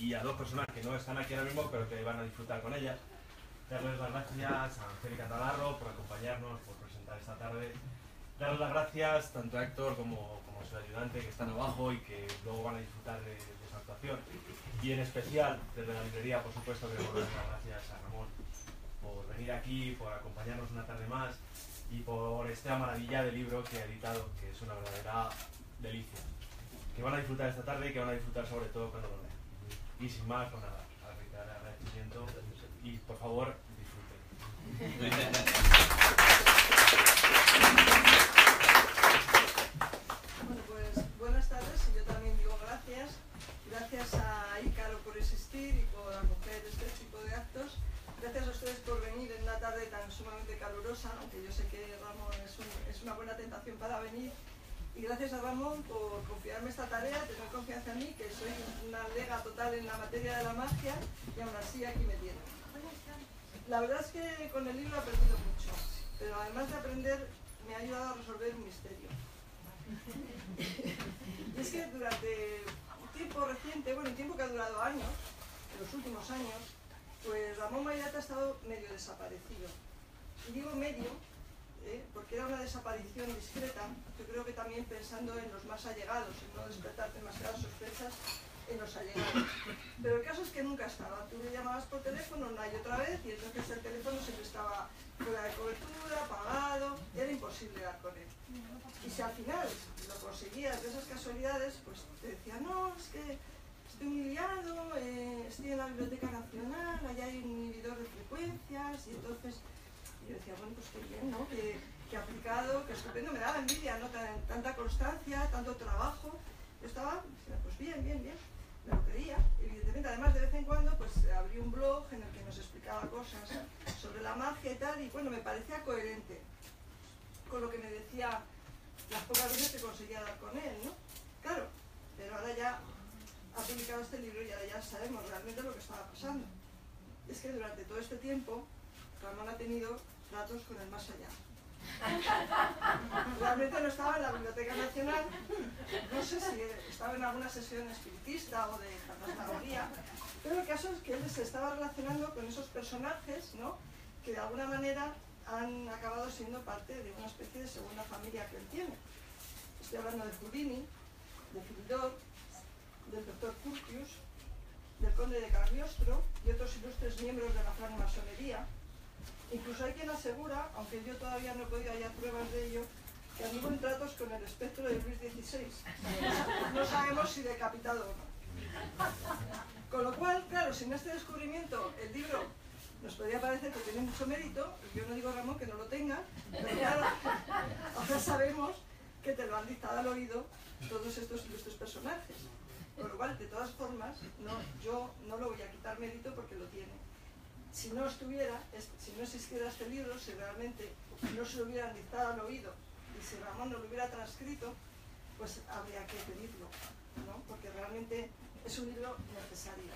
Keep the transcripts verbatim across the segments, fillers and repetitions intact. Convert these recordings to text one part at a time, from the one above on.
y a dos personas que no están aquí ahora mismo, pero que van a disfrutar con ellas. Darles las gracias a Angélica Navarro por acompañarnos, por presentar esta tarde. Darles las gracias tanto a Héctor como, como a su ayudante, que están abajo y que luego van a disfrutar de, de esa actuación. Y en especial, desde la librería, por supuesto, queremos dar las gracias a Ramón por venir aquí, por acompañarnos una tarde más y por esta maravilla de libro que ha editado, que es una verdadera delicia. Que van a disfrutar esta tarde y que van a disfrutar sobre todo cuando lo lean. Y sin más, pues nada, a reiterar el agradecimiento y por favor, disfruten. Bueno, pues buenas tardes y yo también digo gracias. Gracias a Ícaro por existir y por acoger este tipo de actos. Gracias a ustedes por venir en una tarde tan sumamente calurosa, aunque yo sé que Ramón es, un, es una buena tentación para venir. Y gracias a Ramón por confiarme esta tarea, tener confianza en mí, que soy una lega total en la materia de la magia, y aún así aquí me tienen. La verdad es que con el libro he aprendido mucho, pero además de aprender me ha ayudado a resolver un misterio. Y es que durante un tiempo reciente, bueno, un tiempo que ha durado años, en los últimos años, pues Ramón Mairata ha estado medio desaparecido. Y digo medio, ¿eh? porque era una desaparición discreta, yo creo que también pensando en los más allegados, en no despertar demasiadas sospechas en los allegados. Pero el caso es que nunca estaba. Tú le llamabas por teléfono una y otra vez y entonces el teléfono siempre estaba fuera de cobertura, apagado, era imposible dar con él. Y si al final lo conseguías de esas casualidades, pues te decía, no, es que estoy muy liado, eh, estoy en la Biblioteca Nacional, allá hay un inhibidor de frecuencias, y entonces yo decía, bueno, pues qué bien, ¿no? Que, que aplicado, que estupendo, me daba envidia, ¿no? Tan, tanta constancia, tanto trabajo. Yo estaba, pues bien, bien, bien, me lo creía. Evidentemente, además de vez en cuando, pues abrí un blog en el que nos explicaba cosas sobre la magia y tal, y bueno, me parecía coherente con lo que me decía las pocas veces que conseguía dar con él, ¿no? Claro, pero ahora ya ha publicado este libro y ahora ya sabemos realmente lo que estaba pasando. Es que durante todo este tiempo Ramón ha tenido tratos con el más allá. Realmente no estaba en la Biblioteca Nacional, no sé si estaba en alguna sesión espiritista o de fantasmagoría, pero el caso es que él se estaba relacionando con esos personajes, ¿no? Que de alguna manera han acabado siendo parte de una especie de segunda familia que él tiene. Estoy hablando de Houdini, de Filidor, del doctor Curtius, del conde de Cagliostro y otros ilustres miembros de la francmasonería. Incluso hay quien asegura, aunque yo todavía no he podido hallar pruebas de ello, que anduvo en tratos con el espectro de Luis dieciséis. No sabemos si decapitado o no. Con lo cual, claro, sin este descubrimiento, el libro nos podría parecer que tiene mucho mérito, y yo no digo, Ramón, que no lo tenga, pero claro, ahora sabemos que te lo han dictado al oído todos estos ilustres personajes. Con lo cual, de todas formas, no, yo no lo voy a quitar mérito porque lo tiene. Si no estuviera, si no existiera este libro, si realmente no se lo hubieran dictado al oído y si Ramón no lo hubiera transcrito, pues habría que pedirlo, ¿no? Porque realmente es un libro necesario.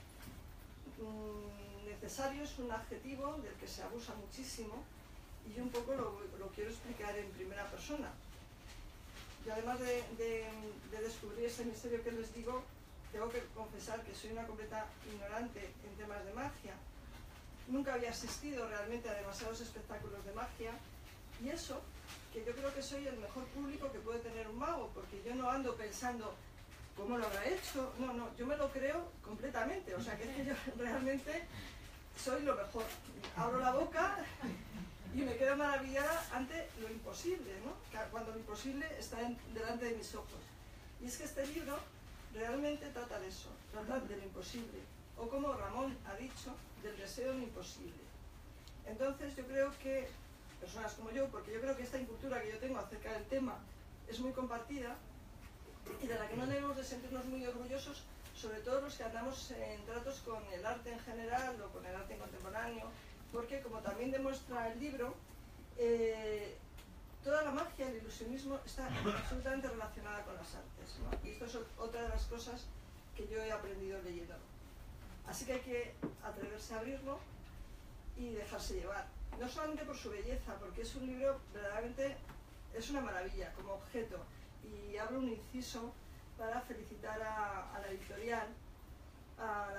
Mm, necesario es un adjetivo del que se abusa muchísimo y yo un poco lo, lo quiero explicar en primera persona. Y además de, de, de descubrir ese misterio que les digo, tengo que confesar que soy una completa ignorante en temas de magia. Nunca había asistido realmente a demasiados espectáculos de magia y eso, que yo creo que soy el mejor público que puede tener un mago, porque yo no ando pensando cómo lo habrá hecho, no, no, yo me lo creo completamente, o sea que yo realmente soy lo mejor. Abro la boca y me quedo maravillada ante lo imposible, ¿no? Cuando lo imposible está en, delante de mis ojos. Y es que este libro realmente trata de eso, trata de lo imposible, o como Ramón ha dicho, del deseo de lo imposible. Entonces yo creo que, personas como yo, porque yo creo que esta incultura que yo tengo acerca del tema es muy compartida y de la que no debemos de sentirnos muy orgullosos, sobre todo los que andamos en tratos con el arte en general o con el arte contemporáneo, porque como también demuestra el libro, eh, toda la magia, el ilusionismo está absolutamente relacionada con las artes, ¿no? Y esto es otra de las cosas que yo he aprendido leyendo. Así que hay que atreverse a abrirlo y dejarse llevar. No solamente por su belleza, porque es un libro verdaderamente, es una maravilla como objeto. Y abro un inciso para felicitar a, a la editorial, a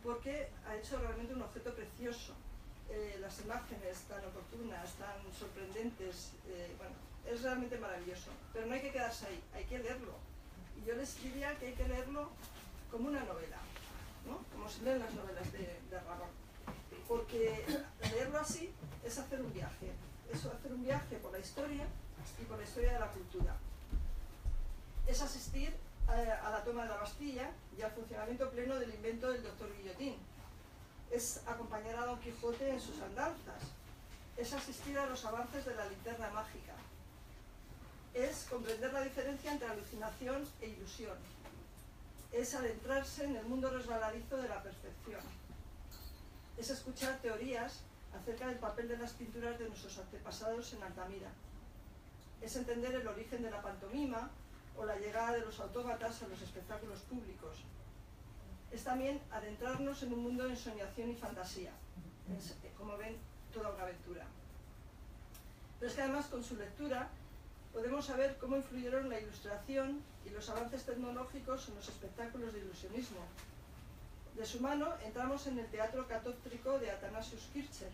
porque ha hecho realmente un objeto precioso. Eh, las imágenes tan oportunas, tan sorprendentes, eh, bueno, es realmente maravilloso. Pero no hay que quedarse ahí, hay que leerlo. Y yo les diría que hay que leerlo como una novela, ¿no? Como se leen las novelas de, de Ramón. Porque leerlo así es hacer un viaje, es hacer un viaje por la historia y por la historia de la cultura. Es asistir a, a la toma de la Bastilla y al funcionamiento pleno del invento del doctor Guillotín. Es acompañar a Don Quijote en sus andanzas. Es asistir a los avances de la linterna mágica. Es comprender la diferencia entre alucinación e ilusión. Es adentrarse en el mundo resbaladizo de la percepción. Es escuchar teorías acerca del papel de las pinturas de nuestros antepasados en Altamira. Es entender el origen de la pantomima o la llegada de los autómatas a los espectáculos públicos. Es también adentrarnos en un mundo de ensoñación y fantasía. Es, como ven, toda una aventura. Pero es que además con su lectura podemos saber cómo influyeron la ilustración y los avances tecnológicos en los espectáculos de ilusionismo. De su mano entramos en el teatro catóptrico de Athanasius Kircher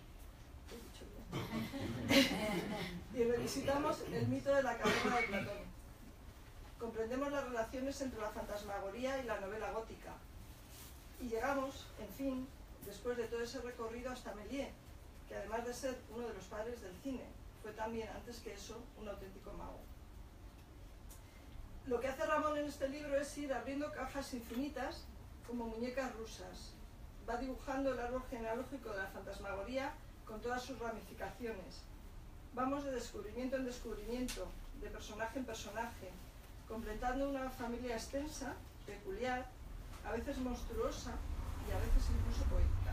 y revisitamos el mito de la caverna de Platón. Comprendemos las relaciones entre la fantasmagoría y la novela gótica. Y llegamos, en fin, después de todo ese recorrido, hasta Méliès, que además de ser uno de los padres del cine, fue también, antes que eso, un auténtico mago. Lo que hace Ramón en este libro es ir abriendo cajas infinitas como muñecas rusas. Va dibujando el árbol genealógico de la fantasmagoría con todas sus ramificaciones. Vamos de descubrimiento en descubrimiento, de personaje en personaje, completando una familia extensa, peculiar, a veces monstruosa y a veces incluso poética.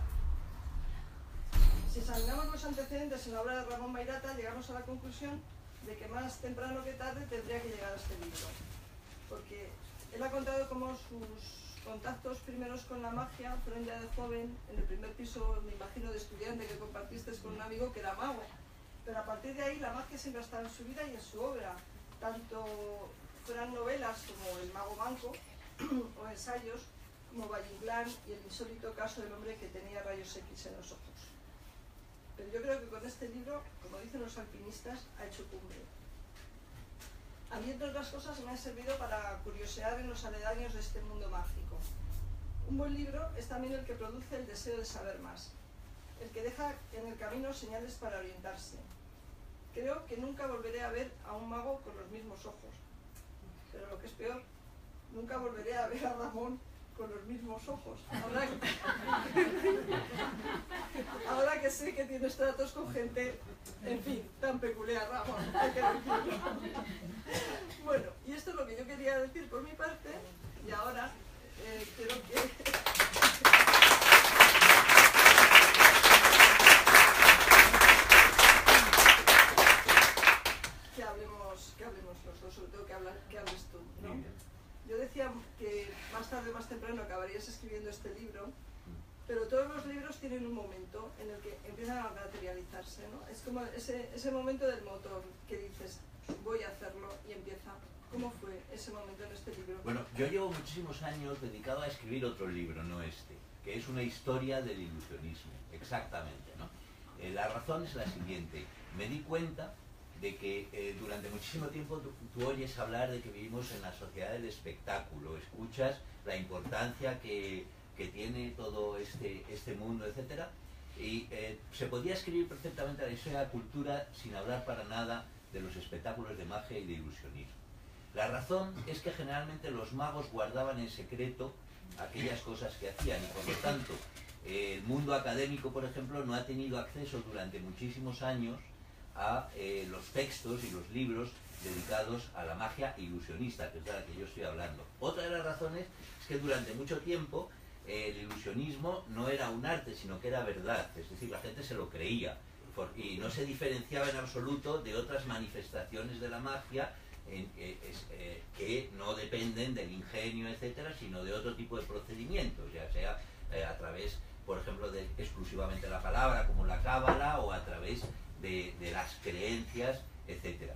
Si examinamos los antecedentes en la obra de Ramón Mairata, llegamos a la conclusión de que más temprano que tarde tendría que llegar a este libro, porque él ha contado cómo sus contactos primeros con la magia fueron ya de joven, en el primer piso, me imagino, de estudiante que compartiste con un amigo que era mago, pero a partir de ahí la magia siempre ha estado en su vida y en su obra, tanto fueran novelas como El mago manco o ensayos como Valle Inclán y el insólito caso del hombre que tenía rayos X en los ojos. Pero yo creo que con este libro, como dicen los alpinistas, ha hecho cumbre. A mí, entre otras cosas, me ha servido para curiosear en los aledaños de este mundo mágico. Un buen libro es también el que produce el deseo de saber más, el que deja en el camino señales para orientarse. Creo que nunca volveré a ver a un mago con los mismos ojos, pero lo que es peor, nunca volveré a ver a Ramón con los mismos ojos. Ahora que, ahora que sé que tienes tratos con gente, en fin, tan peculiar, Ramón, hay que decirlo. Bueno, y esto es lo que yo quería decir por mi parte, y ahora eh, quiero que... que hablemos, que hablemos los dos, sobre todo que, hablar, que hables tú, ¿no? Yo decía que más tarde o más temprano acabarías escribiendo este libro, pero todos los libros tienen un momento en el que empiezan a materializarse, ¿no? Es como ese, ese momento del motor que dices, voy a hacerlo, y empieza. ¿Cómo fue ese momento en este libro? Bueno, yo llevo muchísimos años dedicado a escribir otro libro, no este, que es una historia del ilusionismo, exactamente, ¿no? Eh, la razón es la siguiente. Me di cuenta de que eh, durante muchísimo tiempo tú, tú oyes hablar de que vivimos en la sociedad del espectáculo, escuchas la importancia que, que tiene todo este, este mundo, etcétera, y eh, se podía escribir perfectamente la historia de la cultura sin hablar para nada de los espectáculos de magia y de ilusionismo. La razón es que generalmente los magos guardaban en secreto aquellas cosas que hacían y por lo tanto eh, el mundo académico, por ejemplo, no ha tenido acceso durante muchísimos años a eh, los textos y los libros dedicados a la magia ilusionista, que es de la que yo estoy hablando. Otra de las razones es que durante mucho tiempo eh, el ilusionismo no era un arte, sino que era verdad, es decir, la gente se lo creía por, y no se diferenciaba en absoluto de otras manifestaciones de la magia en, eh, es, eh, que no dependen del ingenio, etcétera, sino de otro tipo de procedimientos, ya sea eh, a través, por ejemplo, de exclusivamente la palabra, como la cábala, o a través De, de las creencias, etcétera.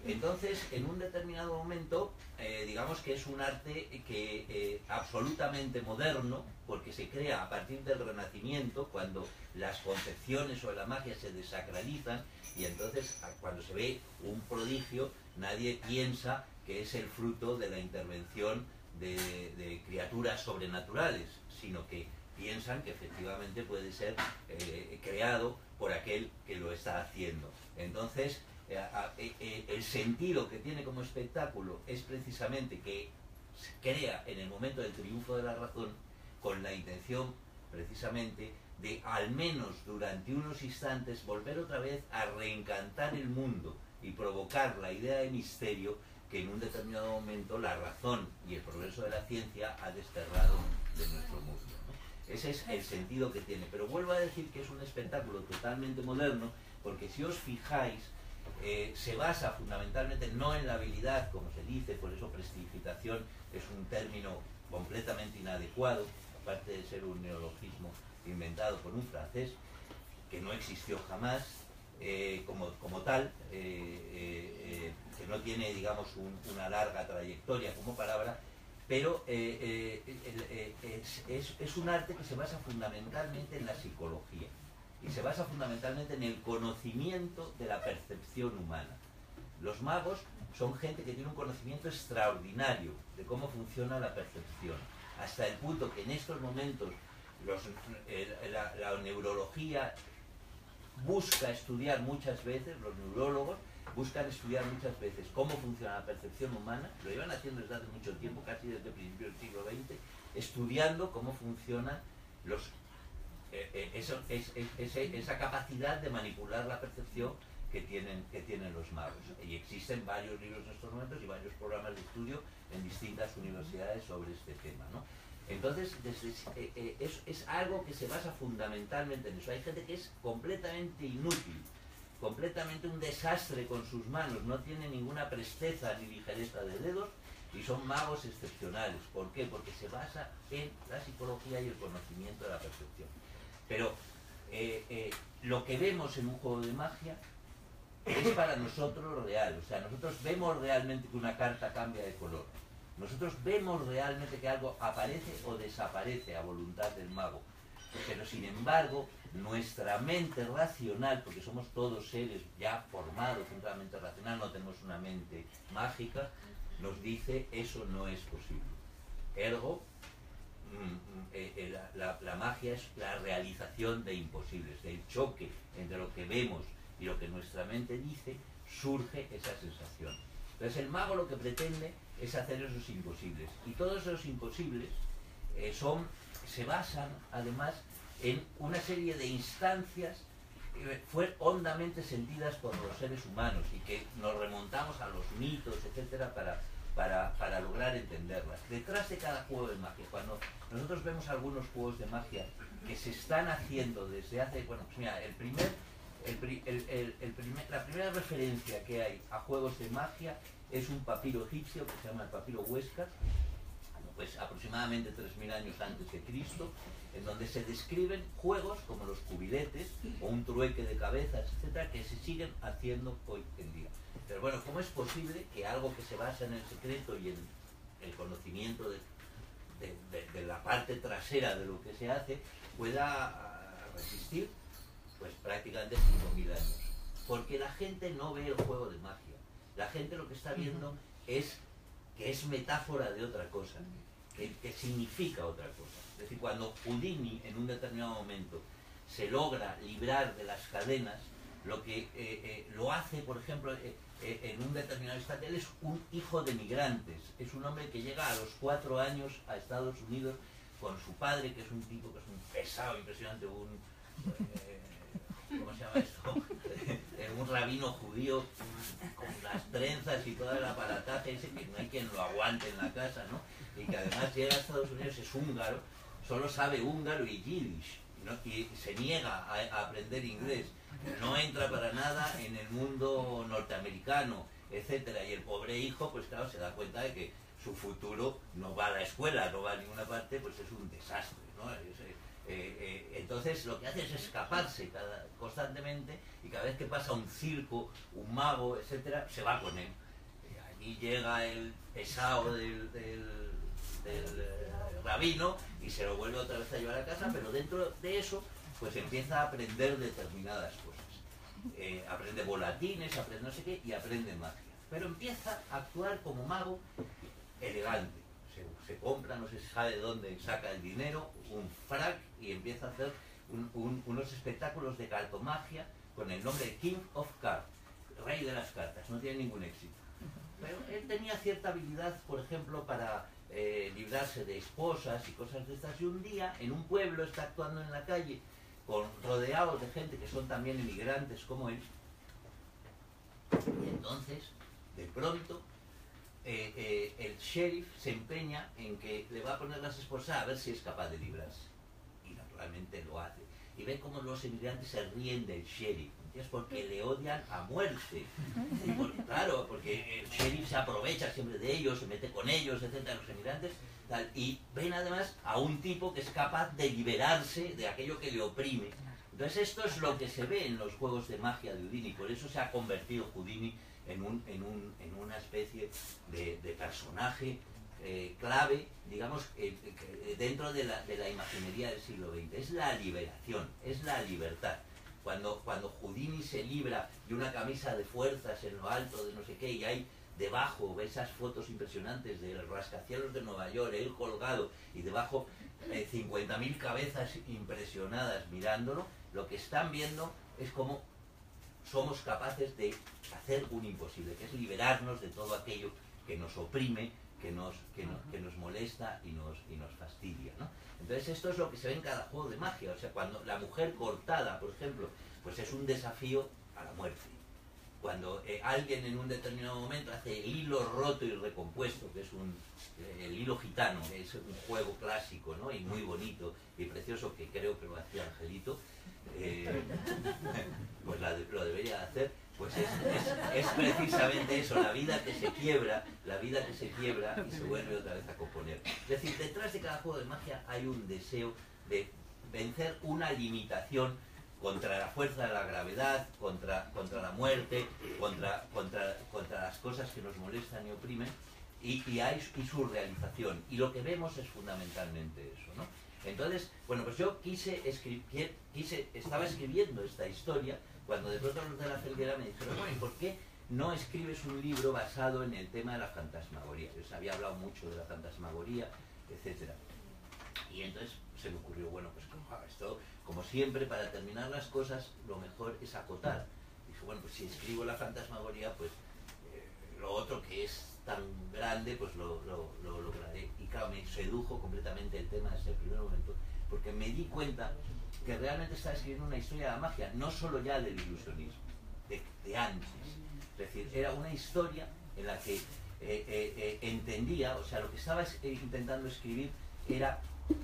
Entonces, en un determinado momento, eh, digamos que es un arte que eh, absolutamente moderno, porque se crea a partir del Renacimiento, cuando las concepciones sobre la magia se desacralizan, y entonces cuando se ve un prodigio, nadie piensa que es el fruto de la intervención de, de criaturas sobrenaturales, sino que piensan que efectivamente puede ser eh, creado por aquel que lo está haciendo. Entonces, eh, eh, el sentido que tiene como espectáculo es precisamente que se crea en el momento del triunfo de la razón, con la intención precisamente de, al menos durante unos instantes, volver otra vez a reencantar el mundo y provocar la idea de misterio que en un determinado momento la razón y el progreso de la ciencia ha desterrado de nuestro mundo, ¿no? Ese es el sentido que tiene. Pero vuelvo a decir que es un espectáculo totalmente moderno, porque si os fijáis, eh, se basa fundamentalmente no en la habilidad, como se dice, por eso prestidigitación es un término completamente inadecuado, aparte de ser un neologismo inventado por un francés, que no existió jamás, eh, como, como tal, eh, eh, eh, que no tiene, digamos, un, una larga trayectoria como palabra, pero eh, eh, eh, eh, es, es, es un arte que se basa fundamentalmente en la psicología, y se basa fundamentalmente en el conocimiento de la percepción humana. Los magos son gente que tiene un conocimiento extraordinario de cómo funciona la percepción, hasta el punto que en estos momentos los, eh, la, la neurología busca estudiar muchas veces, los neurólogos buscan estudiar muchas veces cómo funciona la percepción humana, lo llevan haciendo desde hace mucho tiempo, casi desde principios del siglo veinte, estudiando cómo funcionan los, eh, eh, eso, es, es, es, esa capacidad de manipular la percepción que tienen, que tienen los magos. Y existen varios libros en estos momentos y varios programas de estudio en distintas universidades sobre este tema, ¿no? Entonces, desde, eh, eh, es, es algo que se basa fundamentalmente en eso. Hay gente que es completamente inútil, completamente un desastre con sus manos, no tiene ninguna presteza ni ligereza de dedos, y son magos excepcionales. ¿Por qué? Porque se basa en la psicología y el conocimiento de la percepción. Pero eh, eh, lo que vemos en un juego de magia es para nosotros real. O sea, nosotros vemos realmente que una carta cambia de color. Nosotros vemos realmente que algo aparece o desaparece a voluntad del mago. Pero sin embargo, nuestra mente racional, porque somos todos seres ya formados en una mente racional, no tenemos una mente mágica, nos dice eso no es posible. Ergo, eh, eh, la, la, la magia es la realización de imposibles, del choque entre lo que vemos y lo que nuestra mente dice, surge esa sensación. Entonces el mago lo que pretende es hacer esos imposibles, y todos esos imposibles eh, son, se basan además en una serie de instancias eh, fue hondamente sentidas por los seres humanos, y que nos remontamos a los mitos, etcétera, para, para, para lograr entenderlas. Detrás de cada juego de magia, cuando nosotros vemos algunos juegos de magia que se están haciendo desde hace, bueno, pues mira, el primer, el, el, el, el primer, la primera referencia que hay a juegos de magia es un papiro egipcio que se llama el papiro Huesca, pues aproximadamente tres mil años antes de Cristo, en donde se describen juegos como los cubiletes o un trueque de cabezas, etcétera, que se siguen haciendo hoy en día. Pero bueno, ¿cómo es posible que algo que se basa en el secreto y en el conocimiento de, de, de, de la parte trasera de lo que se hace pueda resistir pues prácticamente cinco mil años? Porque la gente no ve el juego de magia. La gente lo que está viendo es que es metáfora de otra cosa, que, que significa otra cosa. Es decir, cuando Houdini en un determinado momento se logra librar de las cadenas, lo que eh, eh, lo hace, por ejemplo, eh, eh, en un determinado instante, él es un hijo de migrantes, es un hombre que llega a los cuatro años a Estados Unidos con su padre, que es un tipo que es un pesado impresionante, un... Eh, ¿cómo se llama esto? Un rabino judío con las trenzas y todo el aparataje ese que no hay quien lo aguante en la casa, ¿no? Y que además llega a Estados Unidos, es húngaro, solo sabe húngaro y yiddish, ¿no? Y se niega a, a aprender inglés, no entra para nada en el mundo norteamericano, etcétera. Y el pobre hijo, pues claro, se da cuenta de que su futuro no va a la escuela, no va a ninguna parte, pues es un desastre, ¿no? Es, eh, eh, entonces entonces lo que hace es escaparse cada, constantemente, y cada vez que pasa un circo, un mago, etcétera, se va con él. Y allí llega el pesado del, del, del eh, rabino y se lo vuelve otra vez a llevar a casa, pero dentro de eso pues empieza a aprender determinadas cosas. Eh, aprende volatines, aprende no sé qué, y aprende magia. Pero empieza a actuar como mago elegante. Se, se compra, no se sabe de dónde saca el dinero, un frac, y empieza a hacer un, un, unos espectáculos de cartomagia con el nombre de King of Cards, rey de las cartas. No tiene ningún éxito. Pero él tenía cierta habilidad, por ejemplo, para eh, librarse de esposas y cosas de estas. Y un día, en un pueblo, está actuando en la calle, con, rodeado de gente que son también inmigrantes como él. Y entonces, de pronto, eh, eh, el sheriff se empeña en que le va a poner las esposas a ver si es capaz de librarse. Y naturalmente lo hace. Y ve cómo los inmigrantes se ríen del sheriff. Es porque le odian a muerte. Y por, claro, porque el sheriff se aprovecha siempre de ellos, se mete con ellos, etcétera, los inmigrantes. Tal, y ven además a un tipo que es capaz de liberarse de aquello que le oprime. Entonces esto es lo que se ve en los juegos de magia de Houdini. Por eso se ha convertido Houdini en, un, en, un, en una especie de, de personaje eh, clave, digamos, eh, eh, dentro de la, de la imaginería del siglo veinte. Es la liberación, es la libertad. Cuando, cuando Houdini se libra de una camisa de fuerzas en lo alto de no sé qué, y hay debajo esas fotos impresionantes del rascacielos de Nueva York, él colgado, y debajo eh, cincuenta mil cabezas impresionadas mirándolo, lo que están viendo es cómo somos capaces de hacer un imposible, que es liberarnos de todo aquello que nos oprime, que nos, que nos, que nos molesta y nos, y nos fastidia, ¿no? Entonces esto es lo que se ve en cada juego de magia. O sea, cuando la mujer cortada, por ejemplo, pues es un desafío a la muerte. Cuando eh, alguien en un determinado momento hace el hilo roto y recompuesto, que es un, eh, el hilo gitano, que es un juego clásico, ¿no? Y muy bonito y precioso, que creo que lo hacía Angelito, eh, pues la de, lo debería hacer. Pues es, es, es precisamente eso, la vida que se quiebra, la vida que se quiebra y se vuelve otra vez a componer. Es decir, detrás de cada juego de magia hay un deseo de vencer una limitación contra la fuerza de la gravedad, contra, contra la muerte, contra, contra, contra las cosas que nos molestan y oprimen, y, y, hay, y su realización. Y lo que vemos es fundamentalmente eso, ¿no? Entonces, bueno, pues yo quise escribir, quise, estaba escribiendo esta historia, cuando de pronto los de la Felguera me dijeron, bueno, ¿y por qué no escribes un libro basado en el tema de la fantasmagoría? Yo les había hablado mucho de la fantasmagoría, etcétera. Y entonces se me ocurrió, bueno, pues como, esto, como siempre, para terminar las cosas, lo mejor es acotar. Dije, bueno, pues si escribo la fantasmagoría, pues eh, lo otro que es tan grande, pues lo, lo, lo lograré. Y claro, me sedujo completamente el tema desde el primer momento, porque me di cuenta que realmente estaba escribiendo una historia de la magia, no solo ya del ilusionismo, de, de antes. Es decir, era una historia en la que eh, eh, eh, entendía, o sea, lo que estaba es, eh, intentando escribir era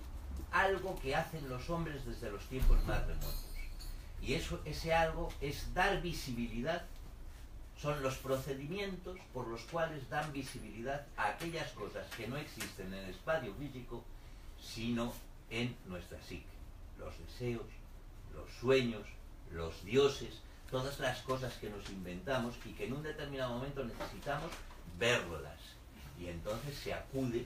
algo que hacen los hombres desde los tiempos más remotos. Y eso, ese algo es dar visibilidad, son los procedimientos por los cuales dan visibilidad a aquellas cosas que no existen en el espacio físico, sino en nuestra psique. Los deseos, los sueños, los dioses, todas las cosas que nos inventamos y que en un determinado momento necesitamos verlas. Y entonces se acude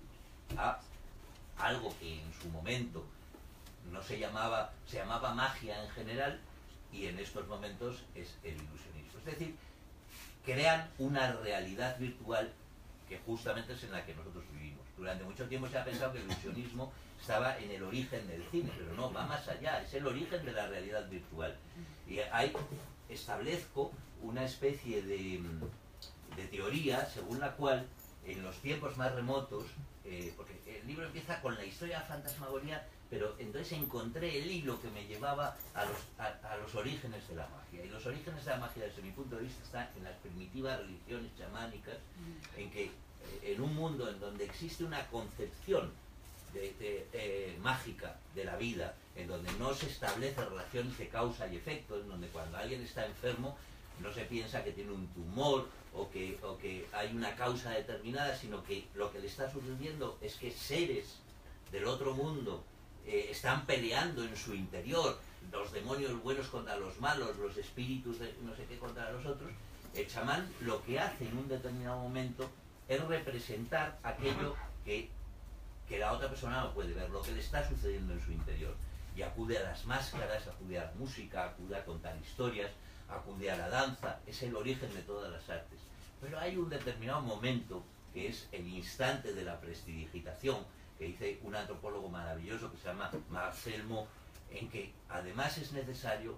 a algo que en su momento no se llamaba, se llamaba magia en general, y en estos momentos es el ilusionismo. Es decir, crean una realidad virtual que justamente es en la que nosotros vivimos. Durante mucho tiempo se ha pensado que el ilusionismo estaba en el origen del cine, pero no, va más allá, es el origen de la realidad virtual. Y ahí establezco una especie de, de teoría según la cual en los tiempos más remotos, eh, porque el libro empieza con la historia de la fantasmagoría, pero entonces encontré el hilo que me llevaba a los, a, a los orígenes de la magia. Y los orígenes de la magia, desde mi punto de vista, están en las primitivas religiones chamánicas, en que en un mundo en donde existe una concepción de, de, de, mágica de la vida, en donde no se establecen relaciones de causa y efecto, en donde cuando alguien está enfermo no se piensa que tiene un tumor o que, o que hay una causa determinada, sino que lo que le está sucediendo es que seres del otro mundo eh, están peleando en su interior, los demonios buenos contra los malos, los espíritus de no sé qué contra los otros, el chamán lo que hace en un determinado momento es representar aquello que, que la otra persona no puede ver, lo que le está sucediendo en su interior. Y acude a las máscaras, acude a la música, acude a contar historias, acude a la danza, es el origen de todas las artes. Pero hay un determinado momento, que es el instante de la prestidigitación, que dice un antropólogo maravilloso que se llama Marcel Mauss, en que además es necesario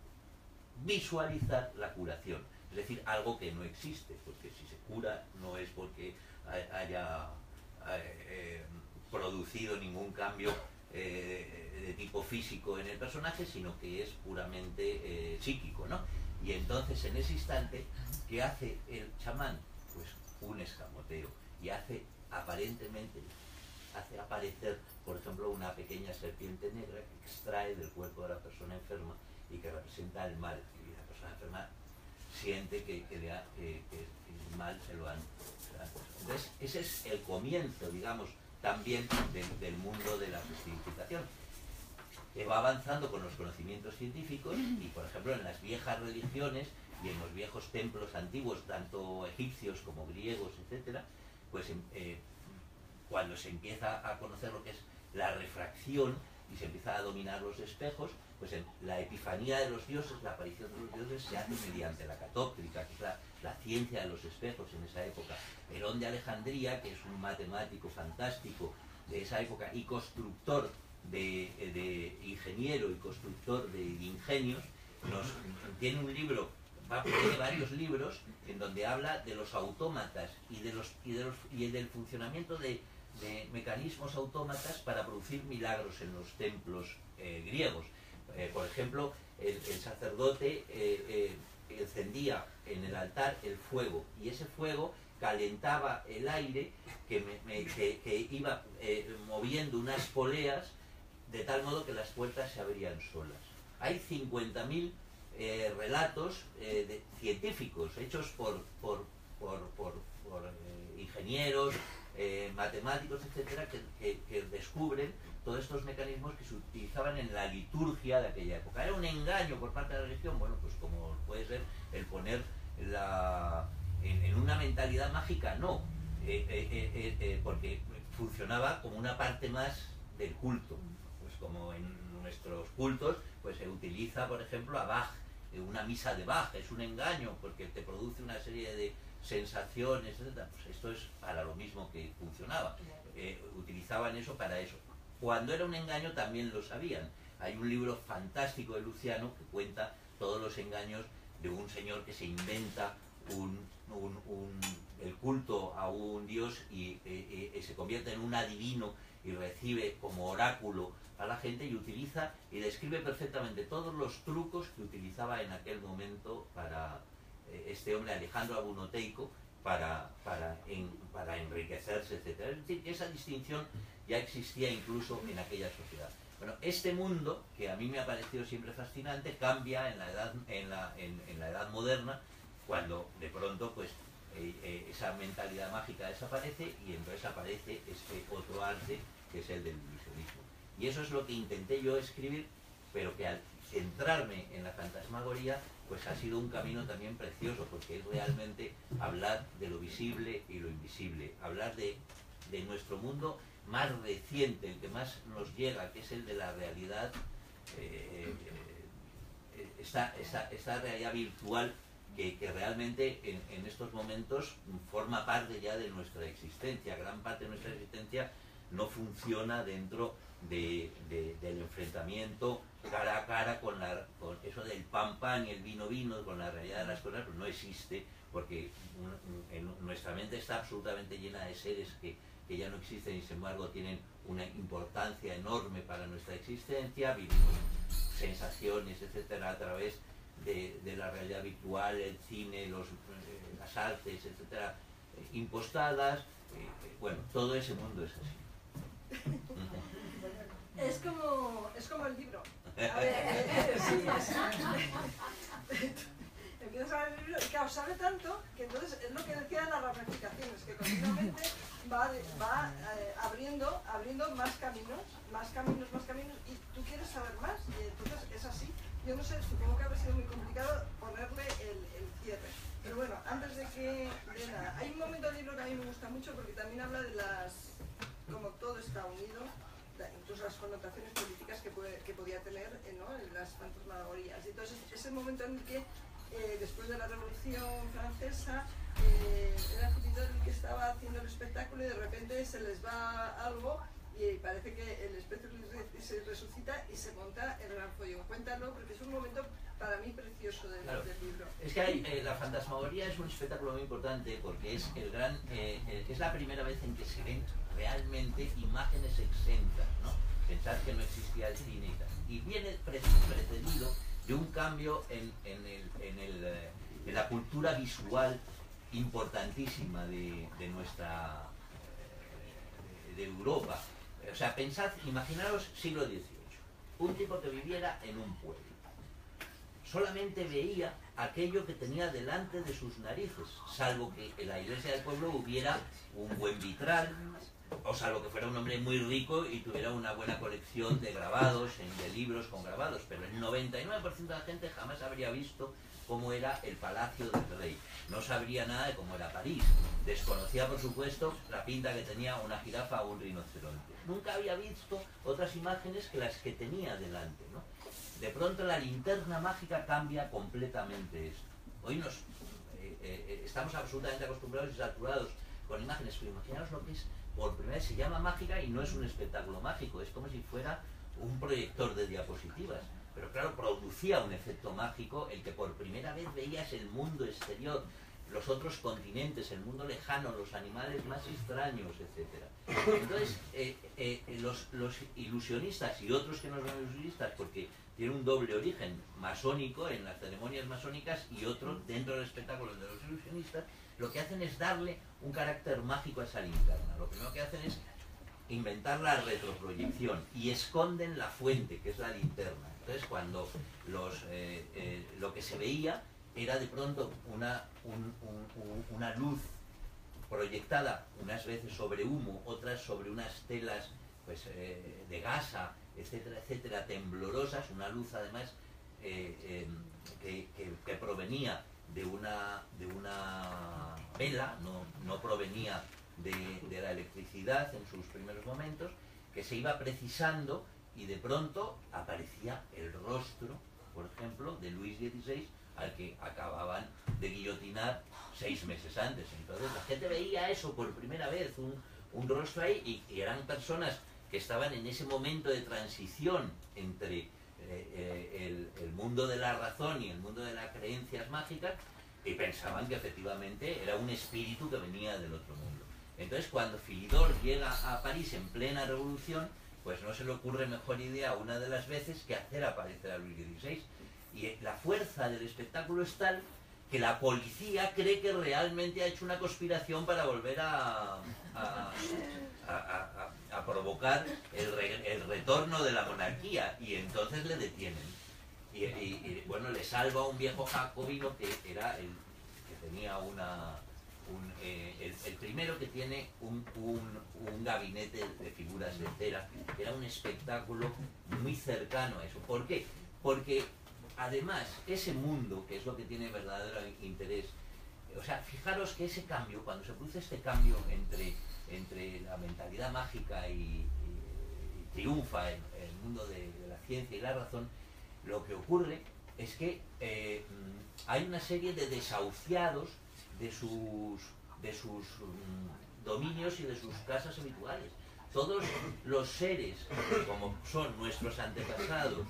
visualizar la curación. Es decir, algo que no existe, porque si se cura no es porque haya eh, producido ningún cambio eh, de tipo físico en el personaje, sino que es puramente eh, psíquico, ¿no? Y entonces en ese instante, ¿qué hace el chamán? Pues un escamoteo, y hace aparentemente, hace aparecer, por ejemplo, una pequeña serpiente negra que extrae del cuerpo de la persona enferma y que representa el mal, y la persona enferma siente que, que, le ha, que, que el mal se lo han... Entonces, ese es el comienzo, digamos, también de, del mundo de la prestidigitación, que va avanzando con los conocimientos científicos y, por ejemplo, en las viejas religiones y en los viejos templos antiguos, tanto egipcios como griegos, etcétera, pues eh, cuando se empieza a conocer lo que es la refracción y se empieza a dominar los espejos, pues en la epifanía de los dioses, la aparición de los dioses, se hace mediante la catóptrica, que es la, la ciencia de los espejos en esa época. Herón de Alejandría, que es un matemático fantástico de esa época y constructor de, de ingeniero y constructor de, de ingenios, nos, tiene un libro, va, tiene varios libros en donde habla de los autómatas y, de los, y, de los, y del funcionamiento de, de mecanismos autómatas para producir milagros en los templos eh, griegos. Eh, por ejemplo, el, el sacerdote eh, eh, encendía en el altar el fuego, y ese fuego calentaba el aire que, me, me, que, que iba eh, moviendo unas poleas de tal modo que las puertas se abrían solas. Hay cincuenta mil eh, relatos eh, de, científicos hechos por, por, por, por, por eh, ingenieros, eh, matemáticos, etcétera, que, que, que descubren todos estos mecanismos que se utilizaban en la liturgia de aquella época. ¿Era un engaño por parte de la religión? Bueno, pues como puede ser el poner la, en, en una mentalidad mágica, no, eh, eh, eh, eh, porque funcionaba como una parte más del culto. Pues como en nuestros cultos, pues se utiliza, por ejemplo, a Bach, una misa de Bach, es un engaño porque te produce una serie de sensaciones, etcétera. Pues esto es para lo mismo que funcionaba. Eh, utilizaban eso para eso. Cuando era un engaño también lo sabían. Hay un libro fantástico de Luciano que cuenta todos los engaños de un señor que se inventa un, un, un, el culto a un dios y eh, eh, se convierte en un adivino y recibe como oráculo a la gente y utiliza y describe perfectamente todos los trucos que utilizaba en aquel momento para eh, este hombre Alejandro Abunoteico para, para, en, para enriquecerse, etcétera. Es decir, que esa distinción ya existía incluso en aquella sociedad. Bueno, este mundo, que a mí me ha parecido siempre fascinante, cambia en la edad, en la, en, en la edad moderna, cuando de pronto pues eh, eh, esa mentalidad mágica desaparece y entonces aparece este otro arte que es el del ilusionismo. Y eso es lo que intenté yo escribir, pero que al centrarme en la fantasmagoría pues ha sido un camino también precioso, porque es realmente hablar de lo visible y lo invisible, hablar de, de nuestro mundo más reciente, el que más nos llega, que es el de la realidad, eh, eh, esta, esta, esta realidad virtual que, que realmente en, en estos momentos forma parte ya de nuestra existencia. Gran parte de nuestra existencia no funciona dentro de, de, del enfrentamiento cara a cara con, la, con eso del pan pan y el vino vino, con la realidad de las cosas, pues no existe, porque en nuestra mente está absolutamente llena de seres que, que ya no existen y sin embargo tienen una importancia enorme para nuestra existencia. Vivimos sensaciones, etcétera, a través de, de la realidad virtual, el cine, los, eh, las artes, etcétera, eh, impostadas. Eh, bueno, todo ese mundo es así. Es como, es como el libro. A ver, eh, sí, es, empiezas a ver el libro y claro, sabe tanto que entonces es lo que decía de las ramificaciones, que continuamente va, de, va eh, abriendo, abriendo más caminos, más caminos, más caminos, y tú quieres saber más, y entonces es así. Yo no sé, supongo que habrá sido muy complicado ponerle el, el cierre. Pero bueno, antes de que, de nada, hay un momento del libro que a mí me gusta mucho porque también habla de las, como todo está unido, incluso las connotaciones políticas que, puede, que podía tener, eh, ¿no?, en las fantasmagorías. Entonces, ese momento en el que, eh, después de la Revolución Francesa, eh, era Fididor el que estaba haciendo el espectáculo y de repente se les va algo y parece que el espectro se resucita y se monta el gran follón. Cuéntalo, porque es un momento para mí precioso del, claro. del libro. Es que hay, eh, la fantasmagoría es un espectáculo muy importante porque es el gran eh, eh, es la primera vez en que se ven realmente imágenes exentas, ¿no? Pensar que no existía el cine y tal. Y viene precedido de un cambio en, en, el, en, el, eh, en la cultura visual importantísima de, de nuestra eh, de Europa. O sea, pensad, imaginaros siglo dieciocho, un tipo que viviera en un pueblo. Solamente veía aquello que tenía delante de sus narices, salvo que en la iglesia del pueblo hubiera un buen vitral, o salvo que fuera un hombre muy rico y tuviera una buena colección de grabados, de libros con grabados, pero el noventa y nueve por ciento de la gente jamás habría visto cómo era el palacio del rey, no sabría nada de cómo era París, desconocía por supuesto la pinta que tenía una jirafa o un rinoceronte, nunca había visto otras imágenes que las que tenía delante, ¿no? De pronto la linterna mágica cambia completamente esto. Hoy nos eh, eh, estamos absolutamente acostumbrados y saturados con imágenes, pero imaginaos lo que es, por primera vez se llama mágica y no es un espectáculo mágico, es como si fuera un proyector de diapositivas. Pero claro, producía un efecto mágico el que por primera vez veías el mundo exterior, los otros continentes, el mundo lejano, los animales más extraños, etcétera. Entonces, eh, eh, los, los ilusionistas y otros que no son ilusionistas, porque tiene un doble origen masónico en las ceremonias masónicas y otro dentro del espectáculo de los ilusionistas, lo que hacen es darle un carácter mágico a esa linterna. Lo primero que hacen es inventar la retroproyección y esconden la fuente, que es la linterna. Entonces, cuando los, eh, eh, lo que se veía era de pronto una, un, un, una luz proyectada unas veces sobre humo, otras sobre unas telas pues, eh, de gasa, etcétera, etcétera, temblorosas, una luz además eh, eh, que, que, que provenía de una, de una vela, no, no provenía de, de la electricidad en sus primeros momentos, que se iba precisando y de pronto aparecía el rostro, por ejemplo, de Luis dieciséis, al que acababan de guillotinar seis meses antes. Entonces la gente veía eso por primera vez, un, un rostro ahí, y, y eran personas que estaban en ese momento de transición entre eh, eh, el, el mundo de la razón y el mundo de las creencias mágicas, y pensaban que efectivamente era un espíritu que venía del otro mundo. Entonces, cuando Philidor llega a París en plena revolución, pues no se le ocurre mejor idea una de las veces que hacer aparecer a Luis dieciséis. Y la fuerza del espectáculo es tal que la policía cree que realmente ha hecho una conspiración para volver a, a, a, a, a provocar el, re, el retorno de la monarquía, y entonces le detienen. Y, y, y bueno, le salva a un viejo jacobino que era el que tenía una... Un, eh, el, el primero que tiene un, un, un gabinete de figuras de cera. Era un espectáculo muy cercano a eso. ¿Por qué? Porque además ese mundo, que es lo que tiene verdadero interés, o sea, fijaros que ese cambio, cuando se produce este cambio entre, entre la mentalidad mágica y, y, y triunfa el, el mundo de, de la ciencia y la razón, lo que ocurre es que eh, hay una serie de desahuciados de sus, de sus um, dominios y de sus casas habituales. Todos los seres, como son nuestros antepasados,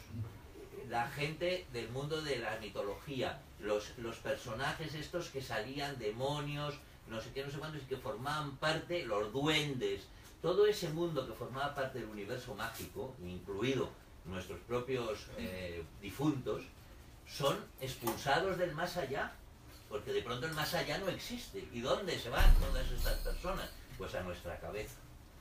la gente del mundo de la mitología, los, los personajes estos que salían demonios, no sé qué, no sé cuántos, y que formaban parte, los duendes, todo ese mundo que formaba parte del universo mágico, incluido nuestros propios eh, difuntos, son expulsados del más allá, porque de pronto el más allá no existe. ¿Y dónde se van todas estas personas? Pues a nuestra cabeza.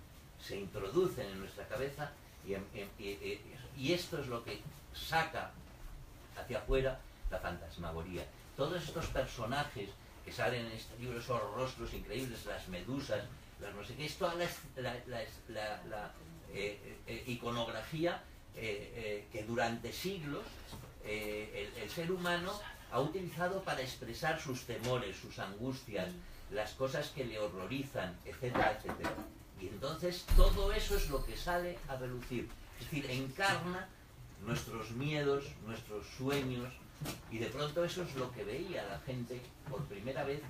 Se introducen en nuestra cabeza y, en, en, y, y esto es lo que saca hacia afuera la fantasmagoría. Todos estos personajes que salen en este libro, esos rostros increíbles, las medusas, las no sé qué, es toda la, la, la, la, la eh, eh, iconografía eh, eh, que durante siglos eh, el, el ser humano ha utilizado para expresar sus temores, sus angustias, las cosas que le horrorizan, etcétera, etcétera. Y entonces todo eso es lo que sale a relucir, es decir, encarna nuestros miedos, nuestros sueños, y de pronto eso es lo que veía la gente por primera vez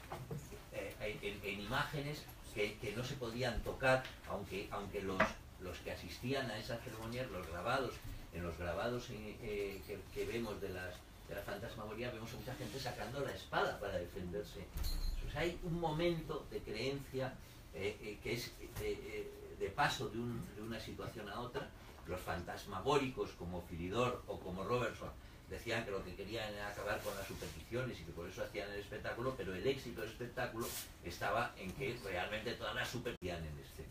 eh, en, en imágenes que, que no se podían tocar, aunque, aunque los, los que asistían a esas ceremonias, los grabados, en los grabados eh, que, que vemos de las, de la fantasmagoría, vemos a mucha gente sacando la espada para defenderse. O sea, hay un momento de creencia eh, eh, que es eh, de paso de, un, de una situación a otra. Los fantasmagóricos como Philidor o como Robertson decían que lo que querían era acabar con las supersticiones y que por eso hacían el espectáculo, pero el éxito del espectáculo estaba en que realmente todas las supersticiones en escena.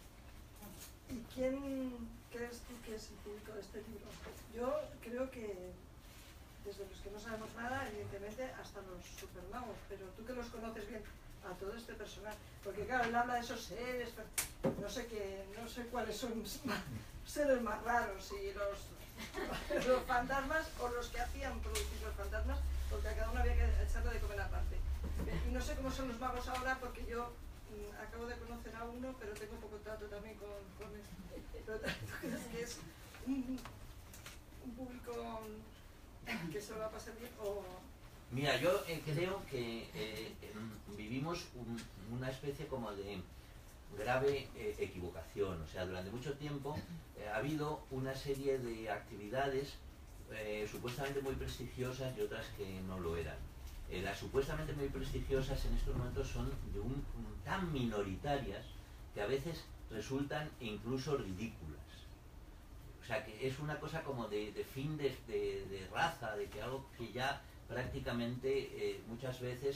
¿Y quién crees tú que es el público de este libro? Yo creo que desde los que no sabemos nada, evidentemente, hasta los supermagos, pero tú que los conoces bien a todo este personaje, porque claro, él habla de esos seres, no sé qué, no sé cuáles son seres más raros, y los, los fantasmas o los que hacían producir los fantasmas, porque a cada uno había que echarle de comer aparte. Y no sé cómo son los magos ahora, porque yo mmm, acabo de conocer a uno, pero tengo poco trato también con, con este. Pero ¿tú crees que es un, un público que se lo va a pasar bien o...? Mira, yo eh, creo que eh, vivimos un, una especie como de grave eh, equivocación. O sea, durante mucho tiempo eh, ha habido una serie de actividades eh, supuestamente muy prestigiosas y otras que no lo eran. Eh, las supuestamente muy prestigiosas en estos momentos son de un, un, tan minoritarias que a veces resultan incluso ridículas. O sea, que es una cosa como de, de fin de, de, de raza, de que algo que ya prácticamente eh, muchas veces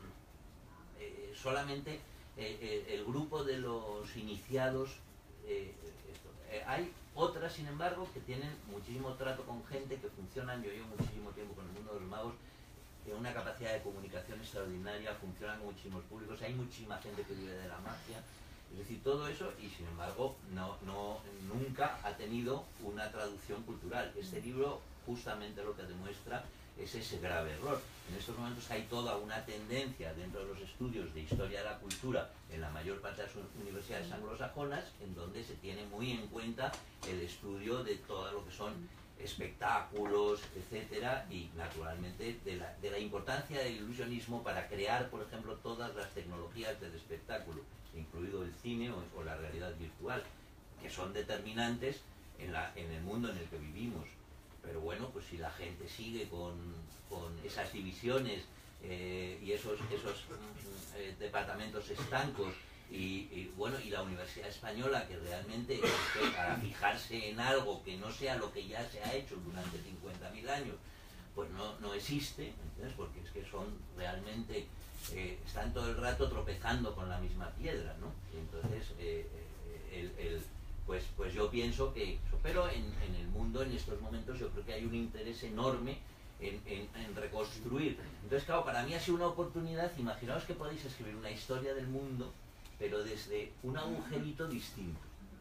eh, solamente eh, eh, el grupo de los iniciados eh, esto. Eh, hay otras, sin embargo, que tienen muchísimo trato con gente, que funcionan. Yo llevo muchísimo tiempo con el mundo de los magos, tienen una capacidad de comunicación extraordinaria, funcionan con muchísimos públicos, hay muchísima gente que vive de la magia, es decir, todo eso, y sin embargo no, no, nunca ha tenido una traducción cultural. Este libro justamente lo que demuestra es ese grave error. En estos momentos hay toda una tendencia dentro de los estudios de historia de la cultura en la mayor parte de las universidades anglosajonas, en donde se tiene muy en cuenta el estudio de todo lo que son espectáculos, etcétera, y naturalmente de la, de la importancia del ilusionismo para crear, por ejemplo, todas las tecnologías del espectáculo, incluido el cine o, o la realidad virtual, que son determinantes en, la, en el mundo en el que vivimos. Pero bueno, pues si la gente sigue con, con esas divisiones eh, y esos, esos eh, departamentos estancos, y, y bueno, y la Universidad Española, que realmente pues, para fijarse en algo que no sea lo que ya se ha hecho durante cincuenta mil años, pues no, no existe, ¿entiendes? Porque es que son realmente, eh, están todo el rato tropezando con la misma piedra, ¿no? Y entonces, eh, el, el Pues, pues yo pienso que, pero en, en el mundo en estos momentos yo creo que hay un interés enorme en, en, en reconstruir. Entonces, claro, para mí ha sido una oportunidad. Imaginaos que podéis escribir una historia del mundo, pero desde un agujerito distinto.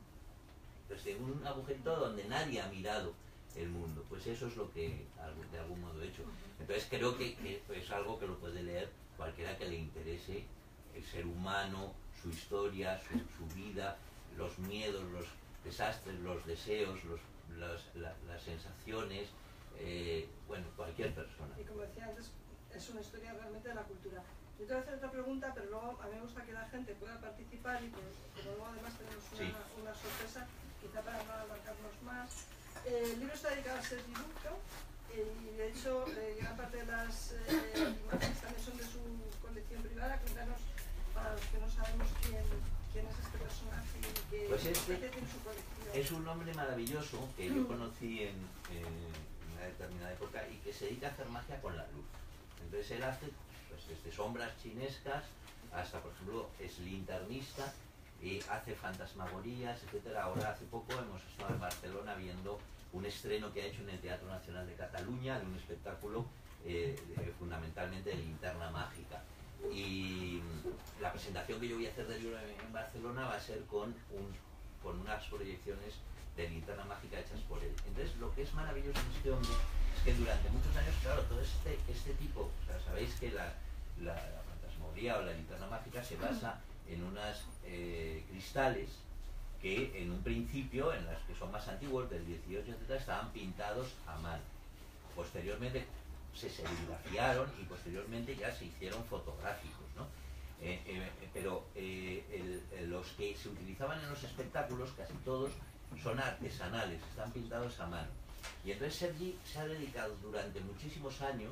Desde un agujerito donde nadie ha mirado el mundo. Pues eso es lo que de algún modo he hecho. Entonces creo que, que es algo que lo puede leer cualquiera que le interese el ser humano, su historia, su, su vida, los miedos, los desastres, los deseos, los, los, la, las sensaciones, eh, bueno, cualquier persona. Y como decía antes, es una historia realmente de la cultura. Yo te voy a hacer otra pregunta, pero luego a mí me gusta que la gente pueda participar, y como luego además tenemos una, sí. una sorpresa, quizá para no abarcarnos más. Eh, el libro está dedicado a Sergi Dubko, eh, y de hecho eh, gran parte de las eh, imágenes también son de su colección privada. Cuéntanos, para los que no sabemos quién... ¿Quién es este personaje y qué pues este tiene su colección? Es un hombre maravilloso que yo conocí en, en una determinada época y que se dedica a hacer magia con la luz. Entonces él hace pues, desde sombras chinescas hasta, por ejemplo, es linternista y hace fantasmagorías, etcétera. Ahora hace poco hemos estado en Barcelona viendo un estreno que ha hecho en el Teatro Nacional de Cataluña de un espectáculo eh, de, fundamentalmente de linterna mágica. y la presentación que yo voy a hacer del libro en Barcelona va a ser con, un, con unas proyecciones de Linterna Mágica hechas por él. Entonces, lo que es maravilloso en este hombre es que durante muchos años, claro, todo este, este tipo, o sea, sabéis que la, la, la fantasmagoría o la Linterna Mágica se basa en unas eh, cristales que en un principio, en las que son más antiguos, del dieciocho, etcétera, estaban pintados a mano. Posteriormente se serigrafiaron y posteriormente ya se hicieron fotográficos, ¿no? Eh, eh, pero eh, el, el, los que se utilizaban en los espectáculos, casi todos, son artesanales, están pintados a mano. Y entonces Sergi se ha dedicado durante muchísimos años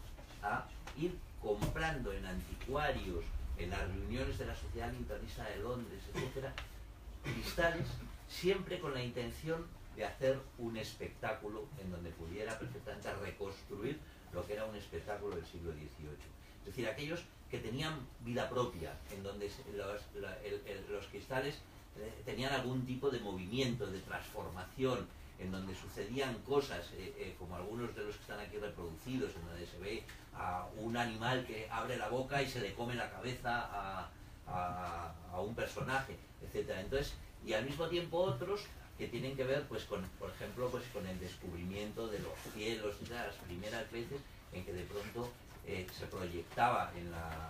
a ir comprando en anticuarios, en las reuniones de la Sociedad Linternista de Londres, etcétera, cristales, siempre con la intención de hacer un espectáculo en donde pudiera perfectamente reconstruir lo que era un espectáculo del siglo dieciocho. Es decir, aquellos que tenían vida propia, en donde los, la, el, el, los cristales eh, tenían algún tipo de movimiento, de transformación, en donde sucedían cosas, eh, eh, como algunos de los que están aquí reproducidos, en donde se ve a un animal que abre la boca y se le come la cabeza a, a, a un personaje, etcétera. Entonces, y al mismo tiempo otros que tienen que ver, pues, con, por ejemplo, pues, con el descubrimiento de los cielos, etcétera, las primeras veces en que de pronto eh, se proyectaba en la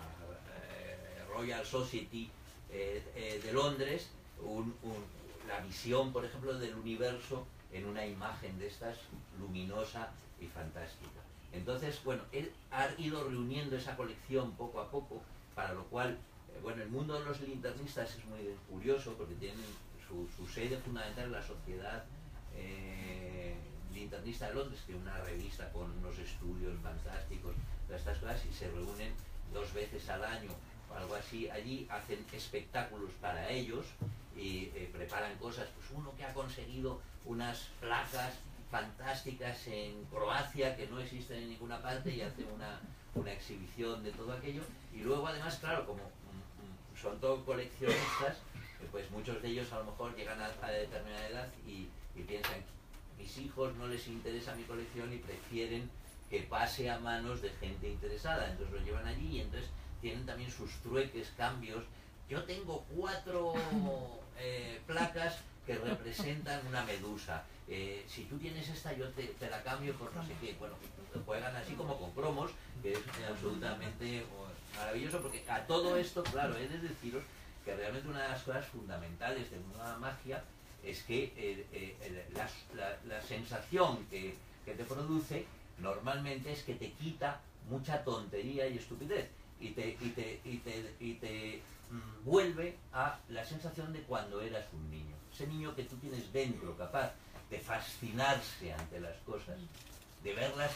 eh, Royal Society eh, eh, de Londres un, un, la visión, por ejemplo, del universo en una imagen de estas luminosa y fantástica. Entonces, bueno, él ha ido reuniendo esa colección poco a poco, para lo cual, eh, bueno, el mundo de los linternistas es muy curioso porque tienen su, su sede fundamental en la Sociedad eh, Linternista de Londres, que es una revista con unos estudios fantásticos, todas estas cosas, y se reúnen dos veces al año o algo así. Allí hacen espectáculos para ellos y eh, preparan cosas, pues uno que ha conseguido unas placas fantásticas en Croacia que no existen en ninguna parte y hace una, una exhibición de todo aquello. Y luego además, claro, como mm, son todos coleccionistas, eh, pues muchos de ellos a lo mejor llegan a, a determinada edad y, y piensan, mis hijos no les interesa mi colección y prefieren que pase a manos de gente interesada, entonces lo llevan allí y entonces tienen también sus trueques, cambios. Yo tengo cuatro eh, placas que representan una medusa. Eh, si tú tienes esta, yo te, te la cambio por no sé qué. Bueno, juegan así como con cromos, que es absolutamente maravilloso, porque a todo esto, claro, he de deciros que realmente una de las cosas fundamentales de una magia es que eh, eh, la, la, la sensación que, que te produce normalmente es que te quita mucha tontería y estupidez y te, y te, y te, y te mm, vuelve a la sensación de cuando eras un niño. Ese niño que tú tienes dentro, capaz de fascinarse ante las cosas, de verlas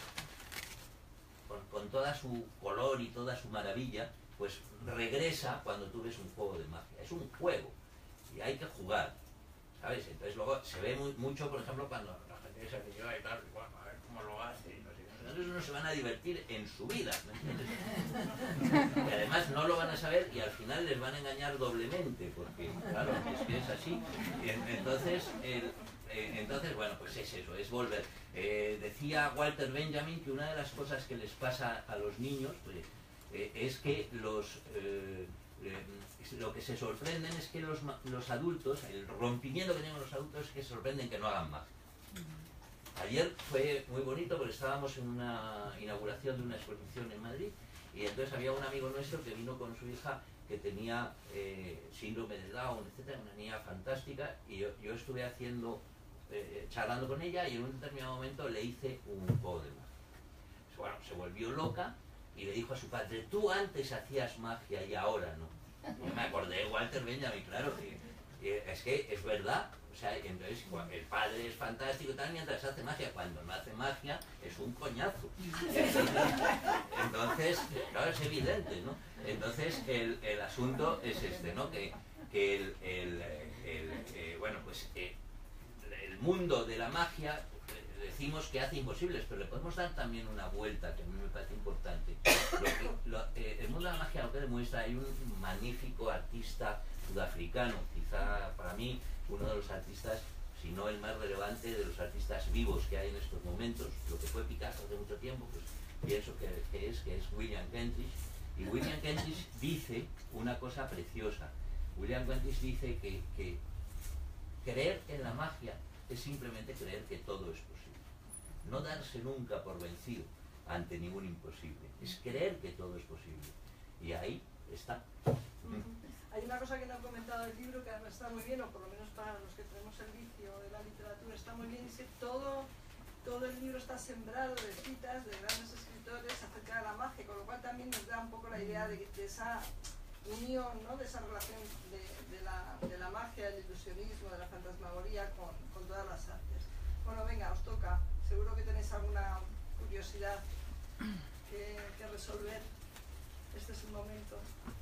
con, con toda su color y toda su maravilla, pues regresa cuando tú ves un juego de magia. Es un juego y hay que jugar, ¿sabes? Entonces luego se ve muy, mucho, por ejemplo, cuando la gente se que yo y tal, bueno, a ver cómo lo hace, no sé. Entonces no se van a divertir en su vida, ¿me entiendes? Y además no lo van a saber y al final les van a engañar doblemente, porque claro, es que es así. Y entonces, el, eh, entonces, bueno, pues es eso, es volver. Eh, decía Walter Benjamin que una de las cosas que les pasa a los niños, pues, eh, es que los... Eh, eh, lo que se sorprenden es que los, los adultos, el rompimiento que tienen los adultos es que se sorprenden que no hagan más. Ayer fue muy bonito porque estábamos en una inauguración de una exposición en Madrid y entonces había un amigo nuestro que vino con su hija que tenía eh, síndrome de Down, etcétera, una niña fantástica, y yo, yo estuve haciendo, eh, charlando con ella y en un determinado momento le hice un juego de magia. Bueno, se volvió loca y le dijo a su padre, tú antes hacías magia y ahora no. Yo me acordé de Walter Benjamin, claro, que, que es que es verdad. O sea, entonces el padre es fantástico y tal, mientras hace magia. Cuando no hace magia es un coñazo. Entonces, claro, es evidente, ¿no? Entonces el, el asunto es este, ¿no? Que, que el, el, el eh, bueno, pues eh, el mundo de la magia decimos que hace imposibles, pero le podemos dar también una vuelta que a mí me parece importante. Lo que, lo, eh, el mundo de la magia lo que demuestra, hay un magnífico artista sudafricano, quizá para mí uno de los artistas, si no el más relevante de los artistas vivos que hay en estos momentos, lo que fue Picasso hace mucho tiempo, pues pienso que, que es que es William Kentridge, Y William Kentish dice una cosa preciosa. William Kentish dice que, que creer en la magia es simplemente creer que todo es posible. No darse nunca por vencido ante ningún imposible. Es creer que todo es posible. Y ahí está. Hay una cosa que no he comentado del libro que está muy bien, o por lo menos para los que tenemos el vicio de la literatura, está muy bien, y que todo, todo el libro está sembrado de citas de grandes escritores acerca de la magia, con lo cual también nos da un poco la idea de, de esa unión, ¿no? De esa relación de, de, la, de la magia, del ilusionismo, de la fantasmagoría con, con todas las artes. Bueno, venga, os toca. Seguro que tenéis alguna curiosidad que, que resolver. Este es el momento.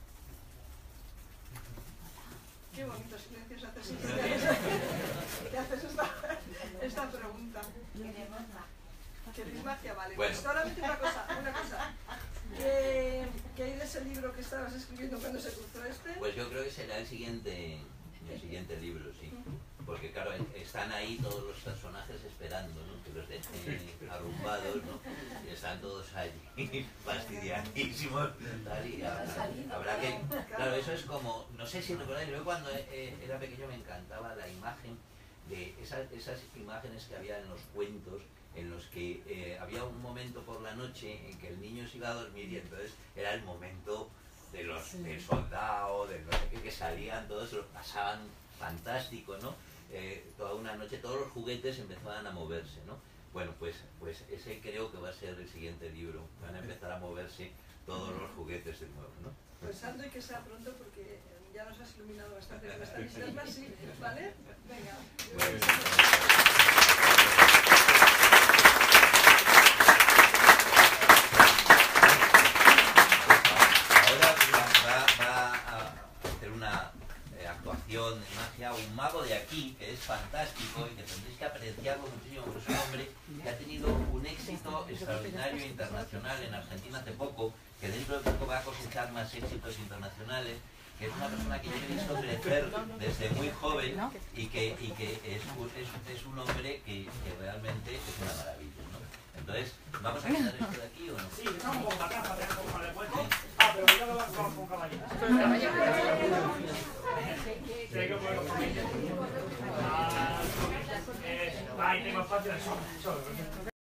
Qué bonito silencio se hace que haces esta, esta pregunta. ¿Queréis magia? Vale. Bueno. Pues solamente una cosa, una cosa. ¿Qué, ¿Qué hay de ese libro que estabas escribiendo cuando se cruzó este? Pues yo creo que será el siguiente, el siguiente libro, sí. Porque claro, están ahí todos los personajes esperando, ¿no? Que los dejen arrumbados, ¿no? Y están todos allí fastidiadísimos. Tal, y habrá, habrá que... Claro, eso es como... No sé si recordáis, yo cuando eh, era pequeño me encantaba la imagen de esas, esas imágenes que había en los cuentos, en los que eh, había un momento por la noche en que el niño se iba a dormir y entonces era el momento de los sí. del soldado, de los que, que salían, todos se los pasaban fantástico, ¿no? Eh, toda una noche todos los juguetes empezaban a moverse, ¿no? Bueno, pues, pues ese creo que va a ser el siguiente libro, van a empezar a moverse todos los juguetes de nuevo, ¿no? Pues ando y que sea pronto porque ya nos has iluminado bastante con esta linterna, sí, ¿vale? Venga. Bueno. De magia, un mago de aquí que es fantástico y que tendréis que apreciarlo muchísimo, porque es un hombre que ha tenido un éxito extraordinario internacional en Argentina hace poco, que dentro de poco va a cosechar más éxitos internacionales, que es una persona que yo he visto crecer desde muy joven y que, y que es, es, es un hombre que, que realmente es una maravilla, ¿no? Entonces, ¿vamos a quedar esto de aquí o no? Sí, estamos con la caja, tenemos con el cuento. Ah, pero yo lo voy a con, con caballeros. Sí, hay que ponerlo con ellos. Ah, eh, ahí tengo espacio de sol.